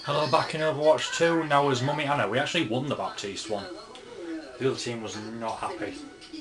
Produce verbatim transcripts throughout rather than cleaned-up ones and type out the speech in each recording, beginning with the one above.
Hello, back in Overwatch two, now as Mummy Anna. We actually won the Baptiste one. The other team was not happy.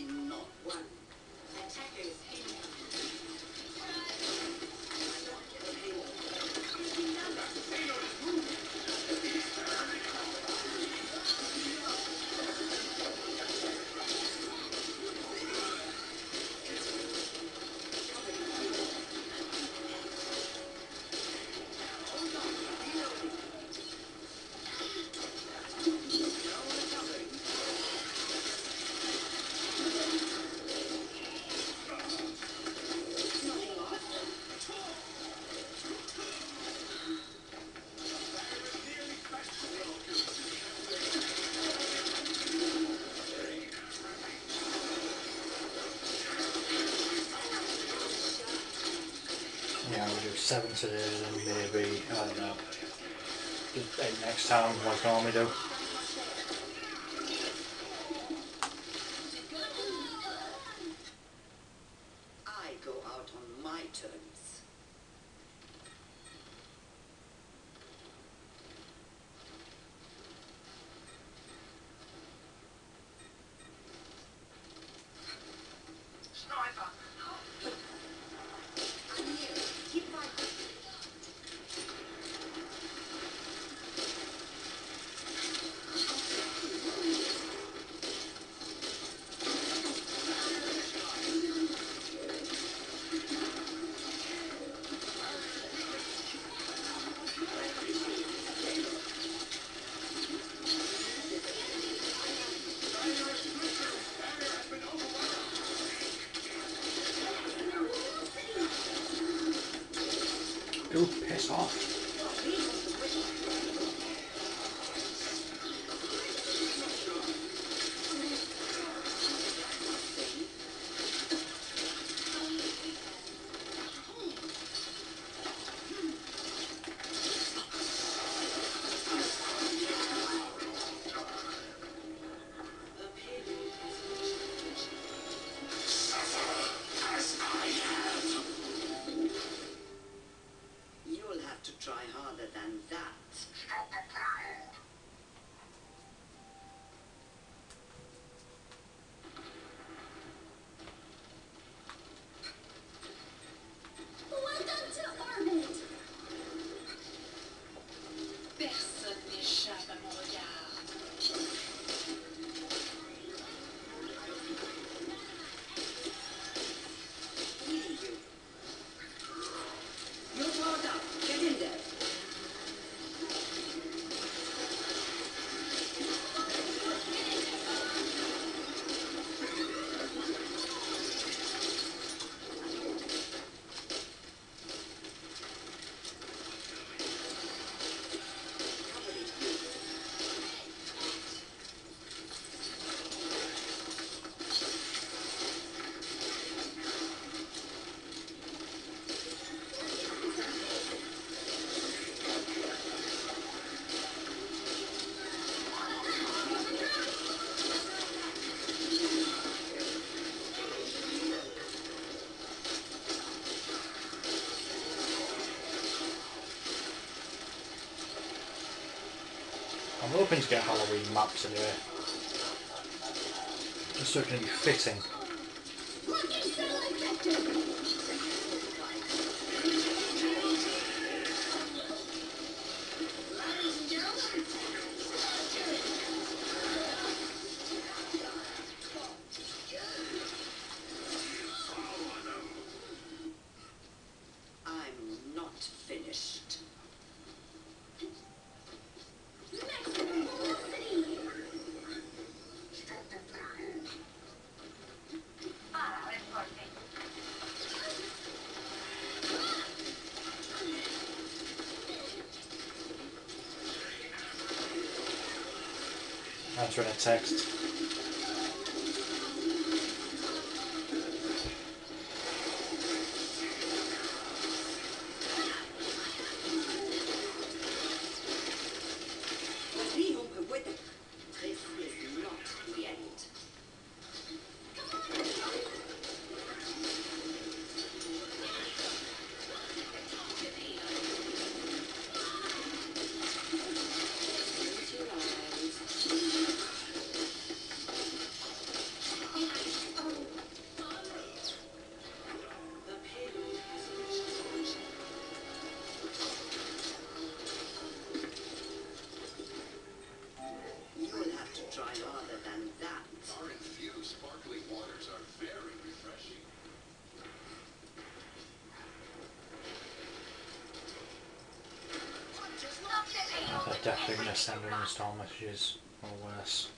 Yeah, we'll do seven today, then maybe, I don't know, eight next time, like I normally do. I go out on my terms. Sniper! I'm here. Keep fighting. Ooh, piss off. You'll have to try harder than that. Welcome to orbit. Personne n'échappe à mon regard. Leading you. You're powered up. Get in there. I'm hoping to get Halloween maps anyway. Just so it can be fitting. Looking so effective. I'm not finished. Next velocity. Answering a text. Voici, on peut voir. Tracy is not the end. definitely going to send her install messages or worse.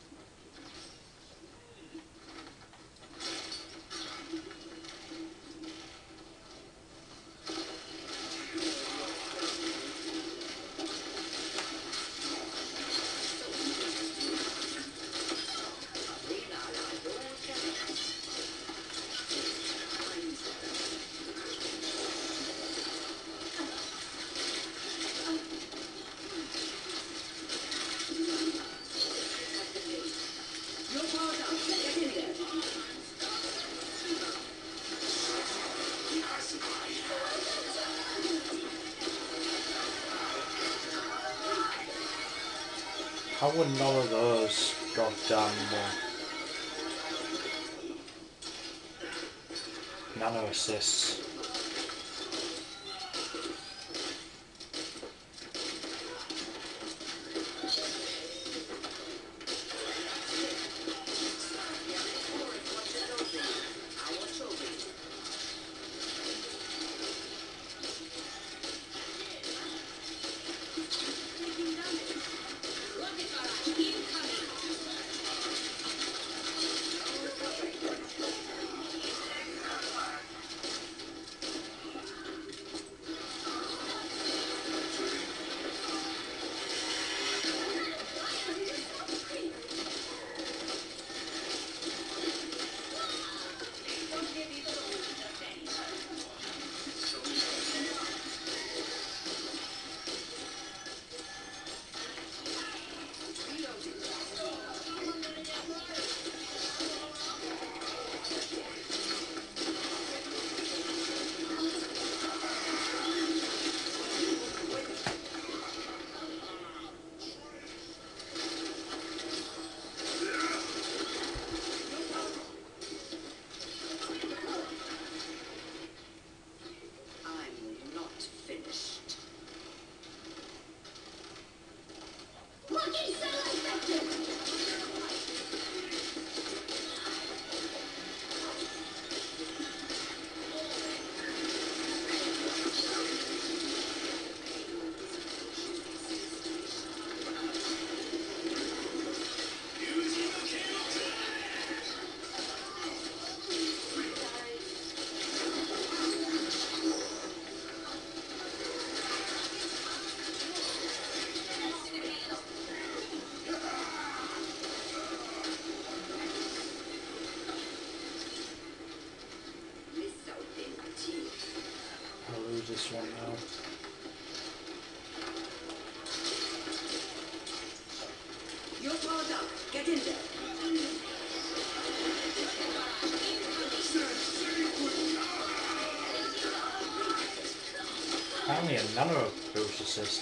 How would none of those goddamn uh, nano assists? I'll lose this one now. You're powered up. Get in there. Apparently a nano boost assist.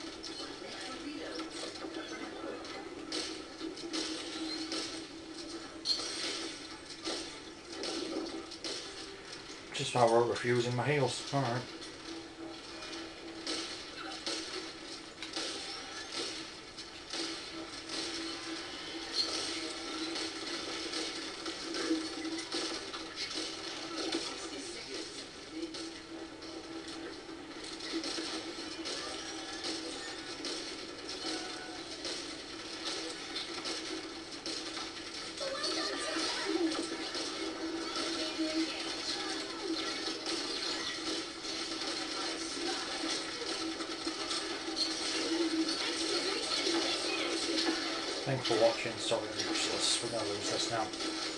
Just how we're refusing my heals. Alright. Thanks for watching. Sorry I'm useless. We're gonna lose this now.